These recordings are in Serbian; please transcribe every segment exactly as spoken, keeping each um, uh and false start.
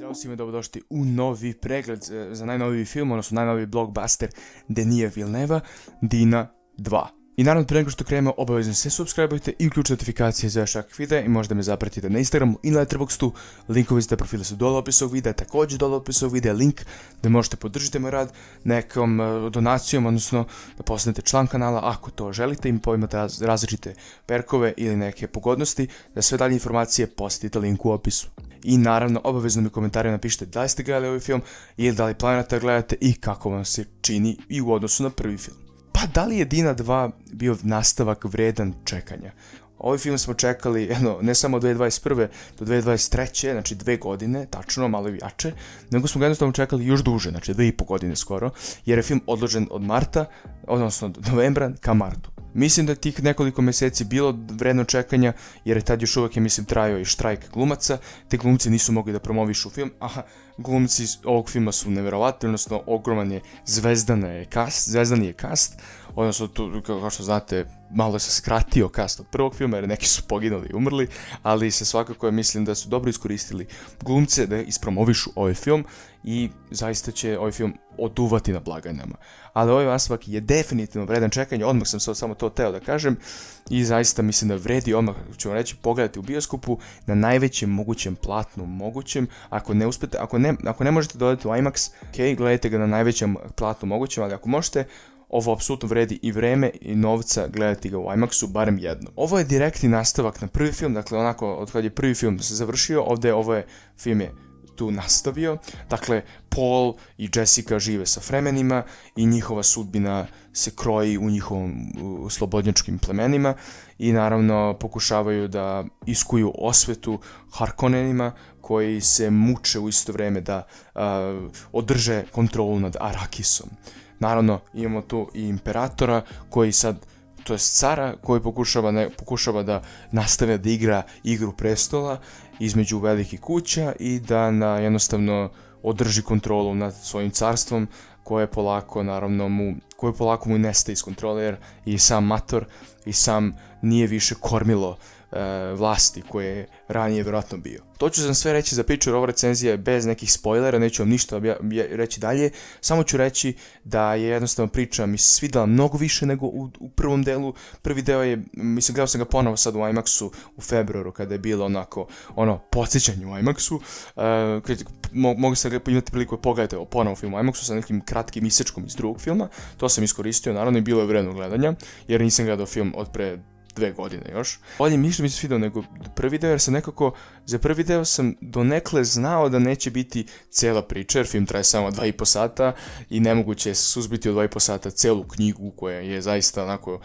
Ćao svima, dobrodošli u novi pregled za najnoviji film, odnosno najnoviji blockbuster Denis'a Villeneuva, Dina dva. I naravno, pre nego što krenemo, obavezno se subscribeujte i uključite notifikacije za još takvih videa i možda me zapratite na Instagramu i na Letterboxdu. Linkovi za te profile su dole u opisu ovog videa, također dole u opisu ovog videa link da možete podržiti moj rad nekom donacijom, odnosno da postanete član kanala ako to želite i imate različite perkove ili neke pogodnosti. Za sve dalje informacije posjetite link u opisu. I naravno, obavezno mi u komentarima napišite da li ste gledali ovaj film ili da li planirate da gledate i kako vam se čini i u odnosu na prvi film. Pa da li je Dina dva bio nastavak vredan čekanja? Ovaj film smo čekali, eno, ne samo od dve hiljade dvadeset prve do dve hiljade dvadeset treće, znači dve godine, tačno, malo jače, nego smo ga jednostavno čekali još duže, znači dve i po godine skoro, jer je film odložen od marta, odnosno od novembra ka martu. Mislim da je tih nekoliko mjeseci bilo vredno čekanja, jer je tad još uvijek, je, mislim, trajao i štrajk glumaca, te glumci nisu mogli da promovišu film, a glumci ovog filma su nevjerovatni, odnosno ogroman je zvezdana je kast, zvezdani je kast, odnosno tu, kao što znate, malo se skratio kast od prvog filma, jer neki su poginuli i umrli, ali se svakako je, mislim da su dobro iskoristili glumce da ispromovišu ovaj film i zaista će ovaj film oduvati na blagajnama. Ali ovaj nastavak je definitivno vredan čekanja, odmah sam sad samo to teo da kažem i zaista mislim da vredi odmah, ću vam reći, pogledati u bioskopu na najvećem mogućem platnu mogućem. Ako ne uspete, ako ne, ako ne možete dodati u IMAX, ok, gledajte ga na najvećem platnu mogućem, ali ako možete, ovo apsolutno vredi i vreme i novca gledati ga u IMAXu, barem jedno. Ovo je direktni nastavak na prvi film, dakle onako od kad je prvi film se završio, ovdje ovo je film je tu nastavio. Dakle, Paul i Jessica žive sa Fremenima i njihova sudbina se kroji u njihovom u slobodnjačkim plemenima i naravno pokušavaju da iskuju osvetu Harkonnenima koji se muče u isto vrijeme da uh, održe kontrolu nad Arakisom. Naravno, imamo tu i imperatora koji sad, to je cara koji pokušava, ne, pokušava da nastave da igra igru prestola između velikih kuća i da na, jednostavno održi kontrolu nad svojim carstvom koje polako, naravno, mu, koje polako mu nestaje iz kontrole, jer i sam mator i sam nije više kormilo e, vlasti koje je ranije vjerojatno bio. To ću sam sve reći za priču, jer ova recenzija je bez nekih spoilera, neću vam ništa reći dalje, samo ću reći da je jednostavno priča mi se svidjela mnogo više nego u, u prvom delu. Prvi deo je, mislim, gledao sam ga ponovo sad u IMAXu u februaru kada je bilo onako, ono, podsjećanje u IMAXu, uh, mo mogu sam ga imati priliku da pogledate ponovo film u IMAXu sa nekim kratkim isečkom iz drugog filma, to sam iskoristio, naravno i bilo je vredno gledanja, jer nisam gledao film od pre dve godine još. Bolje mišlje mi se svidao nego prvi deo, jer sam nekako, za prvi deo sam donekle znao da neće biti cijela priča, jer film traje samo dva i po sata i nemoguće je suzbiti od dva i po sata celu knjigu koja je zaista onako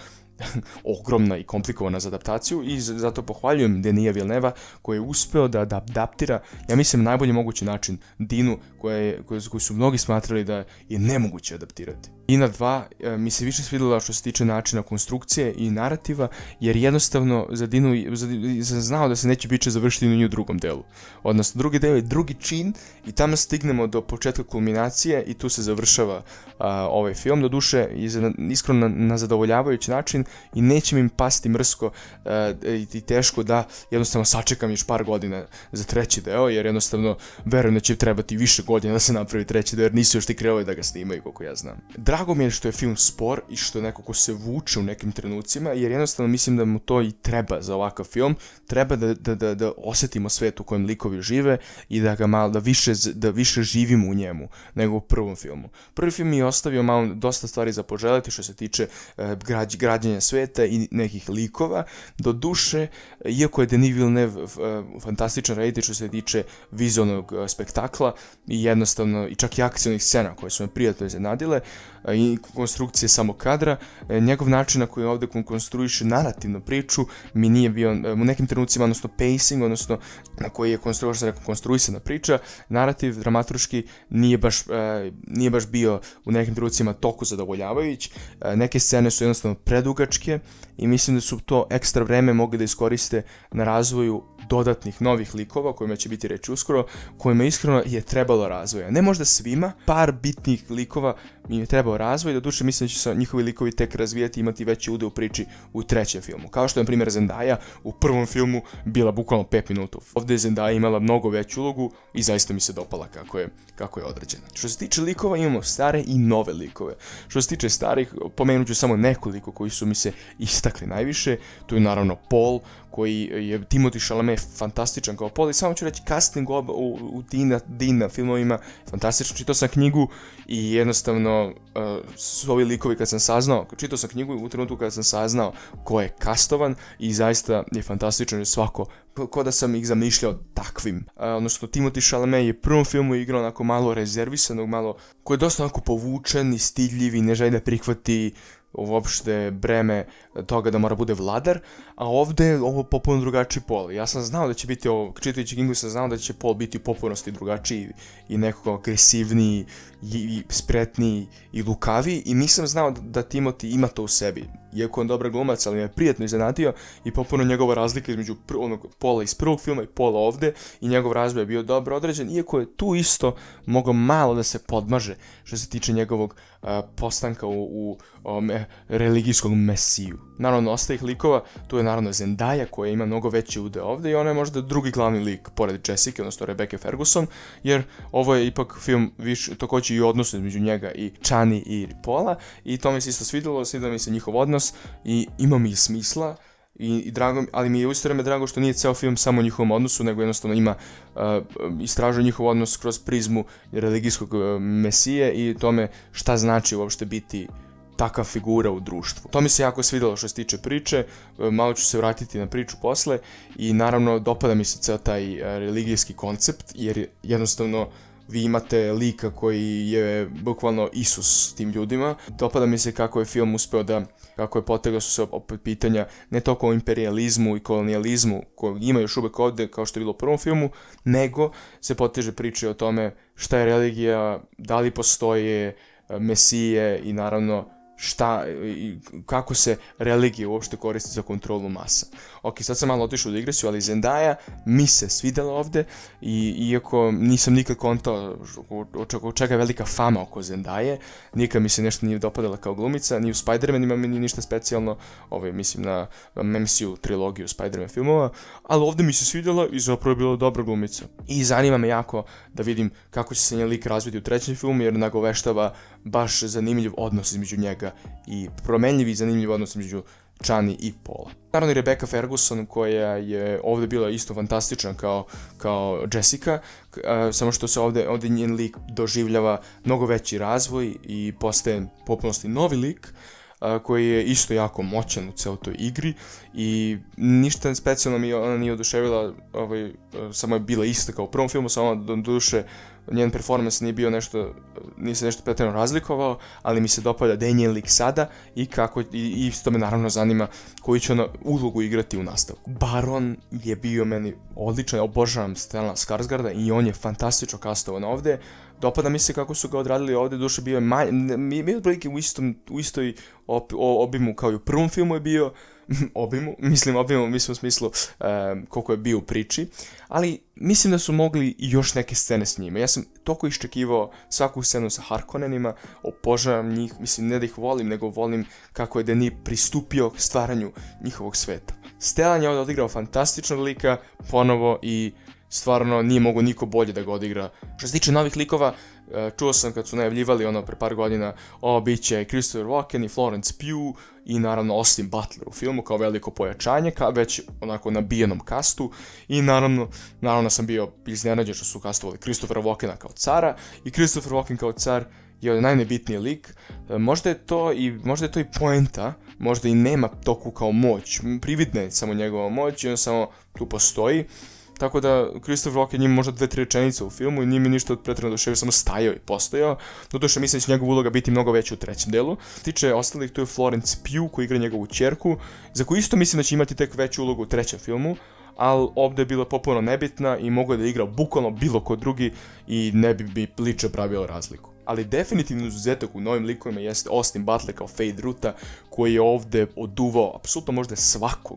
ogromna i komplikovana za adaptaciju i zato pohvaljujem Denis'a Villeneuva koji je uspeo da adaptira, ja mislim, na najbolji mogući način Dinu koje, koje, koje su mnogi smatrali da je nemoguće adaptirati. Dina dva e, mi se više svidjela što se tiče načina konstrukcije i narativa, jer jednostavno za Dinu za, sam znao da se neće biće završiti ni u drugom delu. Odnosno, drugi deo je drugi čin i tamo stignemo do početka kulminacije i tu se završava a, ovaj film, doduše iskreno na, na zadovoljavajući način i neće mi pasti mrsko a, i teško da jednostavno sačekam još par godina za treći deo, jer jednostavno verujem da će trebati više godina da se napravi treći deo, jer nisu još ti krenuli da ga snimaju, koliko ja znam. Drago mi je što je film spor i što nekako se vuče u nekim trenucima, jer jednostavno mislim da mu to i treba za ovakav film. Treba da, da, da, da osjetimo svet u kojem likovi žive i da ga malo, da više, da više živimo u njemu nego u prvom filmu. Prvi film mi je ostavio malo dosta stvari za poželjeti što se tiče e, građ, građenja sveta i nekih likova. Do duše, iako je Denis Villeneuve e, fantastičan reditelj što se tiče vizualnog e, spektakla i jednostavno i čak i akcijnih scena koje su me prijatno iznenadile, i konstrukcije samog kadra, njegov način na koji ovdje konstruiše narativnu priču mi nije bio u nekim trenucima, odnosno pacing, odnosno na koji je konstruisana priča, narativ dramaturški nije baš, nije baš bio u nekim trenucima toliko zadovoljavajući. Neke scene su jednostavno predugačke i mislim da su to ekstra vreme mogli da iskoriste na razvoju dodatnih novih likova, o kojima će biti reći uskoro, kojima iskreno je trebalo razvoja. Ne možda svima, par bitnih likova mi je trebao razvoj, doduše mislim da će se njihovi likovi tek razvijati i imati veći udeo u priči u trećem filmu. Kao što je, na primjer, Zendaya u prvom filmu bila bukvalno pet minuta. Ovdje je Zendaya imala mnogo veću ulogu i zaista mi se dopala kako je, kako je određena. Što se tiče likova, imamo stare i nove likove. Što se tiče starih, pomenut ću samo nekoliko koji su mi se istakli najviše. Tu je naravno Paul, koji je Timothée Chalamet fantastičan kao Paul, i samo ću reći casting u, u, u Dina, Dina filmovima, fantastično. Čitao sam knjigu i jednostavno uh, su ovi likovi kad sam saznao, čitao sam knjigu u trenutku kad sam saznao ko je kastovan i zaista je fantastično, jer svako, ko da sam ih zamišljao takvim. Uh, odnosno, Timothée Chalamet je u prvom filmu igrao onako malo rezervisanog, malo, koji je dosta onako povučen i stidljiv i ne želi da prihvati uopšte breme toga da mora bude vladar, a ovdje je ovo potpuno drugačiji Paul. Ja sam znao da će biti ovo, čitajući knjigu sam znao da će Paul biti u potpunosti drugačiji i nekako agresivniji i, i spretniji i lukaviji, i nisam znao da, da Timothy ima to u sebi. Iako on dobar glumac, ali me je prijatno iznenadio i potpuno njegova razlika između pr onog Paula iz prvog filma i Paula ovdje, i njegov razvoj je bio dobro određen, iako je tu isto mogao malo da se podmaže što se tiče njegovog uh, postanka u, u um, religijskog mesiju. Naravno, ostalih likova, tu je naravno Zendaya, koja ima mnogo veći udeo ovdje, i ona je možda drugi glavni lik pored Jessica, odnosno Rebecca Ferguson, jer ovo je ipak film više također i odnos između njega i Chani i Paula, i to mi se isto svidjelo, svidjelo mi se njihov odnos i ima mi smisla. I, i drago, ali mi je u isto vreme drago što nije ceo film samo o njihovom odnosu, nego jednostavno ima uh, istražuje njihov odnos kroz prizmu religijskog uh, mesije i tome šta znači uopšte biti takva figura u društvu. To mi se jako svidjelo što se tiče priče, malo ću se vratiti na priču posle, i naravno dopada mi se ceo taj uh, religijski koncept, jer jednostavno vi imate lika koji je bukvalno Isus tim ljudima. Dopada mi se kako je film uspeo da, kako je potegao su se opet pitanja ne toliko o imperializmu i kolonijalizmu koji ima još uvek ovdje kao što je bilo u prvom filmu, nego se poteže priče o tome šta je religija, da li postoje mesije i naravno šta i kako se religija uopšte koristi za kontrolu masa. Ok, sad sam malo otišao u digresiju, ali Zendaya mi se svidjela ovdje, i iako nisam nikad kontao od čega je velika fama oko Zendaye, nikad mi se nešto nije dopadala kao glumica, ni u Spider-Manima mi nije ništa specijalno, ovaj, mislim na M C U trilogiju Spider-Man filmova, ali ovdje mi se svidjela i zapravo je bila dobra glumica. I zanima me jako da vidim kako će se njen lik razviti u trećem filmu, jer nagoveštava baš zanimljiv odnos između njega i promenljiv i zanimljiv odnos između Chani i Paula. Naravno i Rebecca Ferguson, koja je ovdje bila isto fantastična kao, kao Jessica, uh, samo što se ovdje, ovdje njen lik doživljava mnogo veći razvoj i postaje potpunosti novi lik, uh, koji je isto jako moćan u celoj toj igri, i ništa specijalno mi ona nije oduševila, ovaj, uh, samo je bila ista kao u prvom filmu, samo do duše njen performans nije bio nešto, nije se nešto pretjerano razlikovao, ali mi se dopada da je njen lik sada i kako, i isto me naravno zanima koju će ona ulogu igrati u nastavku. Baron je bio meni odličan, obožavam Stellana Skarsgarda i on je fantastično kastovan ovdje. Dopada mi se kako su ga odradili ovdje, duše bio je manje, mi je otprilike u istom, u istoj op, obimu kao i u prvom filmu je bio, obimu, mislim obimu, mislim u smislu um, koliko je bio u priči, ali mislim da su mogli i još neke scene s njima. Ja sam toliko iščekivao svaku scenu sa Harkonnenima, obožavam njih, mislim ne da ih volim, nego volim kako je Denis pristupio k stvaranju njihovog sveta. Stellan je ovdje odigrao fantastičnog lika, ponovo, i stvarno nije mogo niko bolje da ga odigra. Što se tiče novih likova, čuo sam kad su najavljivali ono pre par godina, o, bit će Christopher Walken i Florence Pugh i naravno Austin Butler u filmu kao veliko pojačanje, kao već onako nabijenom kastu, i naravno, naravno sam bio iznenađen što su kastovali Christophera Walkena kao cara, i Christopher Walken kao car je najnebitniji lik. Možda je to i možda je to i poenta, možda i nema toku kao moć, prividna je samo njegova moć i on samo tu postoji. Tako da Christopher Walken ima možda dve, tri rečenice u filmu i nije mi ništa od pretjerano oduševio, samo stajao i postojao. Doduše mislim da će njegova uloga biti mnogo veća u trećem delu. Tiče ostalih, tu je Florence Pugh koji igra njegovu ćerku, za koju isto mislim da će imati tek veću ulogu u trećem filmu, ali ovdje je bila potpuno nebitna i mogla da igra bukvalno bilo ko drugi i ne bi mi liče pravilo razliku. Ali definitivno izuzetak u novim likovima jeste Austin Butler kao Fade Ruta, koji je ovdje oduvao apsolutno možda svakog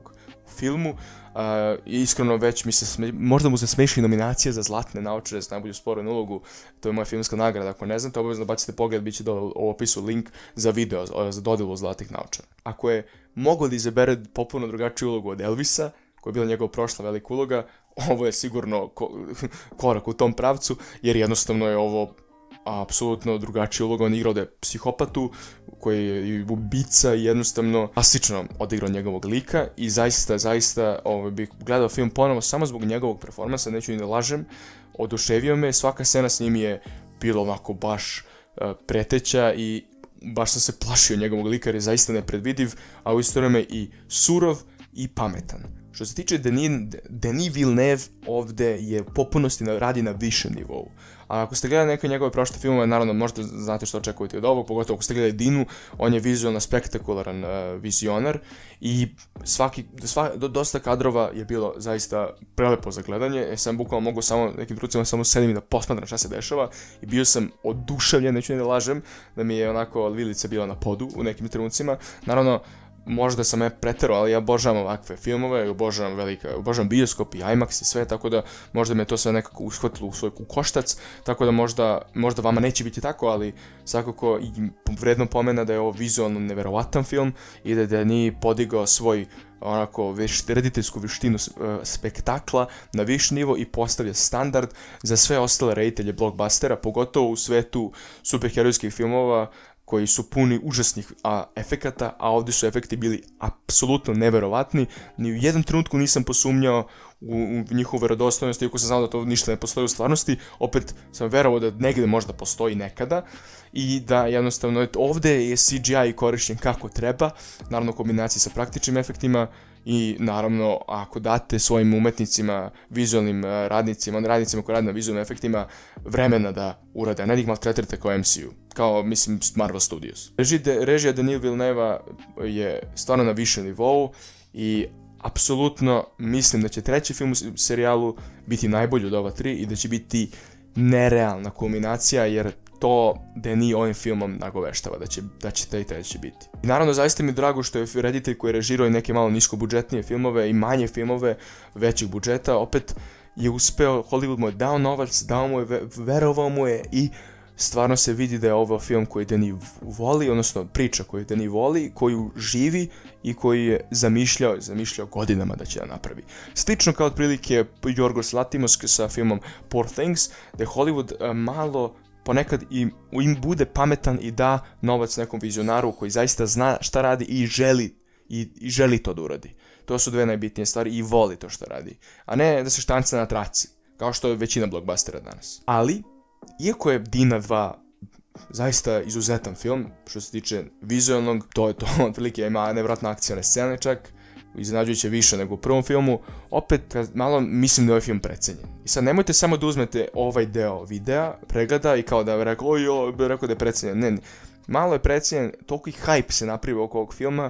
filmu. Uh, iskreno već mi se sme, možda mu se smeši nominacija za zlatne naočare za najbolju sporednu ulogu, to je moja filmska nagrada, ako ne znate, obavezno bacite pogled, bit će dole u opisu link za video, za dodelu zlatih naočara. Ako je mogao da izabere popuno drugačiju ulogu od Elvisa, koja je bila njegova prošla velika uloga, ovo je sigurno ko, korak u tom pravcu, jer jednostavno je ovo apsolutno drugačija uloga. On igrao da je psihopatu, koji je ubica i jednostavno klasično odigrao njegovog lika i zaista, zaista ovaj, bih gledao film ponovo samo zbog njegovog performansa, neću ni da lažem, oduševio me, svaka scena s njim je bilo onako baš uh, preteća i baš sam se plašio njegovog lika jer je zaista nepredvidiv, a u isto vreme i surov i pametan. Što se tiče Denis, Denis Villeneuve, ovde je u potpunosti radi na višem nivou. A ako ste gledali neke njegove prošle filmove, naravno možete znate što očekujete od ovog, pogotovo ako ste gledali Dinu, on je vizualno spektakularan uh, vizionar i svaki, sva, do, dosta kadrova je bilo zaista prelepo za gledanje. Ja sam bukvalno mogu samo nekim trucima samo sedim i da posmatram šta se dešava i bio sam oduševljen, neću ne da lažem, da mi je onako vilica bila na podu u nekim trenucima. Naravno, možda sam je preterao, ali ja obožavam ovakve filmove, obožavam velika, obožavam bioskop i IMAX i sve, tako da možda me to sve nekako ushvatilo u svoj koštac, tako da možda, možda vama neće biti tako, ali svakako i vredno pomena da je ovo vizualno neverovatan film i da je Denis podigao svoj onako veš, rediteljsku vještinu uh, spektakla na viši nivo i postavlja standard za sve ostale reditelje blockbustera, pogotovo u svetu superherojskih filmova koji su puni užasnih a, efekata, a ovdje su efekti bili apsolutno neverovatni. Ni u jednom trenutku nisam posumnjao u, u njihovu verodostojnost, iako sam znao da to ništa ne postoji u stvarnosti, opet sam verovao da negdje možda postoji nekada i da jednostavno ovdje je C G I korišćen kako treba, naravno u kombinaciji sa praktičnim efektima i naravno ako date svojim umetnicima, vizualnim radnicima, radnicima koji rade na vizualnim efektima vremena da urade, a ne ih maltretirate kao M C U, kao mislim Marvel Studios. Režija, režija Denis Villeneuve je stvarno na višem nivou i apsolutno mislim da će treći film u serijalu biti najbolji od ova tri i da će biti nerealna kulminacija, jer to Denis ovim filmom nagoveštava da će, da će taj treći biti. I naravno zaista mi je drago što je reditelj koji je režirao i neke malo niskobudžetnije filmove i manje filmove većih budžeta, opet je uspeo, Hollywood mu je dao novac, dao mu je, verovao mu je i stvarno se vidi da je ovo film koji Denis voli, odnosno priča koju Denis voli, koju živi i koji je zamišljao, zamišljao godinama da će da napravi. Slično kao otprilike Yorgos Lanthimos sa filmom Poor Things, da je Hollywood malo ponekad im, im bude pametan i da novac nekom vizionaru koji zaista zna šta radi i želi, i, i želi to da uradi. To su dve najbitnije stvari i voli to što radi. A ne da se štanca na traci, kao što je većina blockbustera danas. Ali, iako je Dina dva zaista izuzetan film, što se tiče vizualnog, to je to, otprilike ima nevjerojatna akcijne scene čak, iznenađujuće više nego u prvom filmu, opet malo mislim da je ovaj film precenjen. I sad nemojte samo da uzmete ovaj deo videa, pregleda i kao da je rekao, oj, oj, rekao da je precenjen. Ne, malo je precenjen, toliko i hype se napravi oko ovog filma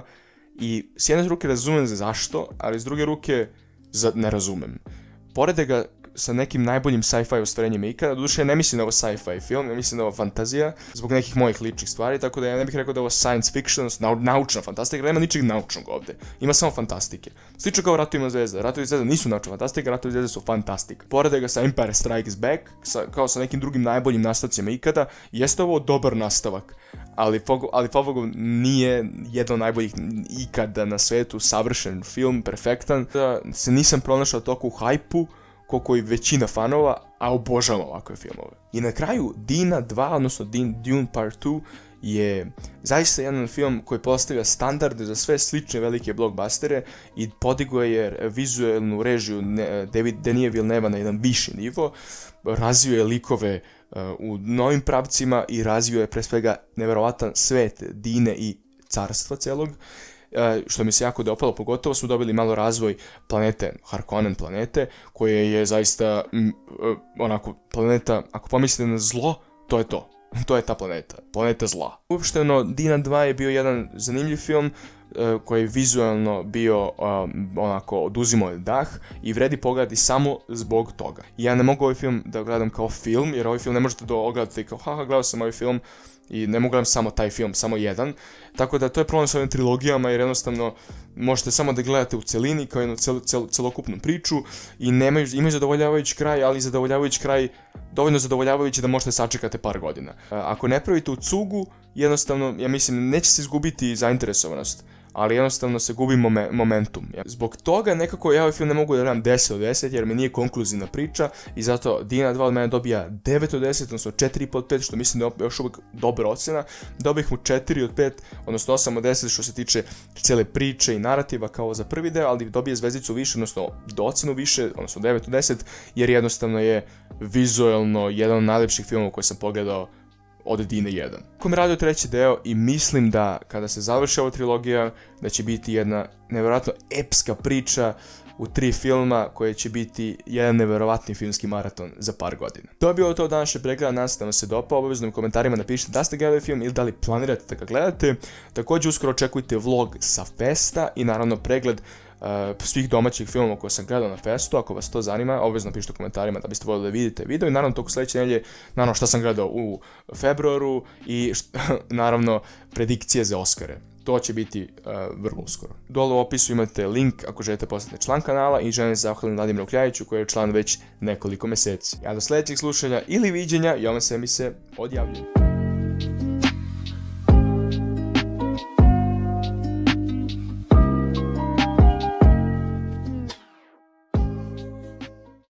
i s jedne ruke razumem zašto, ali s druge ruke za, ne razumem. Porede ga sa nekim najboljim sci-fi ostvarenjima ikada, doduše ja ne mislim da je ovo sci-fi film, ja mislim da je ovo fantazija, zbog nekih mojih ličnih stvari, tako da ja ne bih rekao da je ovo science fiction, nau, naučna fantastika, nema ničeg naučnog ovdje, ima samo fantastike. Slično kao Ratovima zvezda, Ratovi zvezda nisu naučna fantastika, Ratovi zvezda su fantastika. Porede ga sa Empire Strikes Back, sa, kao sa nekim drugim najboljim nastavcima ikada, jeste ovo dobar nastavak, ali, ali pobogu nije jedan od najboljih ikada na svetu, savršen film, perfektan, da se nisam pronašao toliko u hajpu, koliko i većina fanova, a obožavam ovakve filmove. I na kraju Dina dva, odnosno Dune Part dva, je zaista jedan film koji postavlja standarde za sve slične velike blockbustere i podigao je vizualnu režiju David Denis Villeneuve na jedan viši nivo, razvio je likove uh, u novim pravcima i razvio je pre svega neverovatan svet Dine i carstva celog. Uh, što mi se jako dopalo, pogotovo su dobili malo razvoj planete, Harkonnen planete, koje je zaista m, uh, onako planeta, ako pomislite na zlo, to je to. To je ta planeta, planeta zla. Uopšteno, Dina dva je bio jedan zanimljiv film, koji je vizualno bio onako oduzimao dah i vredi pogledati samo zbog toga. Ja ne mogu ovaj film da gledam kao film, jer ovaj film ne možete da ogledate kao haha, gledao sam ovaj film i ne mogu gledam samo taj film, samo jedan. Tako da to je problem s ovim trilogijama, jer jednostavno možete samo da gledate u celini kao jednu cel, cel, celokupnu priču i nemaju, imaju zadovoljavajući kraj, ali zadovoljavajući kraj dovoljno zadovoljavajući da možete sačekate par godina. Ako ne pravite u cugu, jednostavno, ja mislim, neće se izgubiti zainteresovanost, ali jednostavno se gubi momen, momentum. Zbog toga nekako ja ovaj film ne mogu da dam deset od deset jer mi nije konkluzivna priča i zato Dina dva od mene dobija devet od deset, odnosno četiri i po od pet, što mislim da je još uvijek dobra ocena. Dobih mu četiri od pet, odnosno osam od deset što se tiče cijele priče i narativa kao za prvi deo, ali dobije zvezdicu više, odnosno do ocenu više, odnosno devet od deset, jer jednostavno je vizualno jedan od najlepših filmova koje sam pogledao od Dine jedan. Ko me radio treći deo i mislim da kada se završi ova trilogija da će biti jedna nevjerojatno epska priča u tri filma koje će biti jedan nevjerovatni filmski maraton za par godina. To je bilo to od današnje pregleda, nadam se da vam se dopao, obavezno u komentarima napišite da ste gledali film ili da li planirate da ga gledate. Također uskoro očekujte vlog sa festa i naravno pregled Uh, svih domaćih filmova koje sam gledao na festu. Ako vas to zanima, obvezno pišite u komentarima da biste voljeli da vidite video i naravno toku sljedeće nedelje, naravno šta sam gledao u februaru i naravno predikcije za Oscare. To će biti uh, vrlo uskoro. Dole u opisu imate link ako želite postati član kanala i želim se zahvalim Vladimiru Kljajiću koji je član već nekoliko mjeseci. Ja do sljedećeg slušanja ili viđenja, Jovan Semi se odjavljujem.